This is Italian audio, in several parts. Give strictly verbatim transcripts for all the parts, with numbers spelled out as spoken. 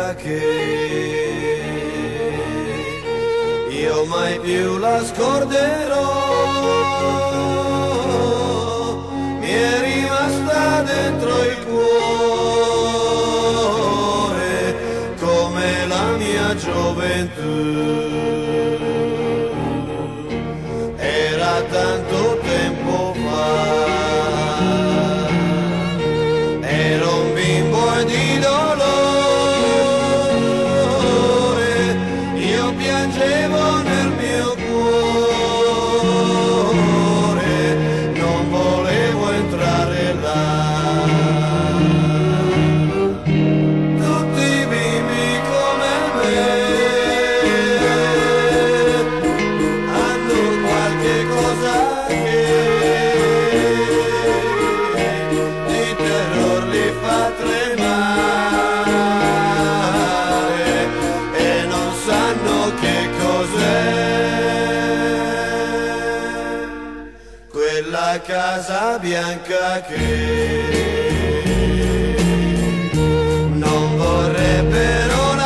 bianca che io mai più la scorderò, mi è rimasta dentro il cuore come la mia gioventù. Era tanto tempo fa, ero un bimbo di dolore, io piangevo nel mio cuore, non volevo entrare là. Tutti i bimbi come me hanno qualche cosa che di terror li fa tremare e non sanno che cos'è quella casa bianca che non vorrebbero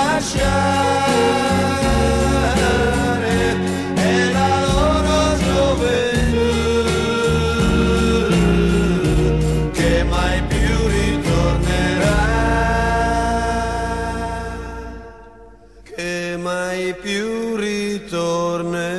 lasciare, è la loro gioventù che mai più ritornerà, che mai più ritornerà.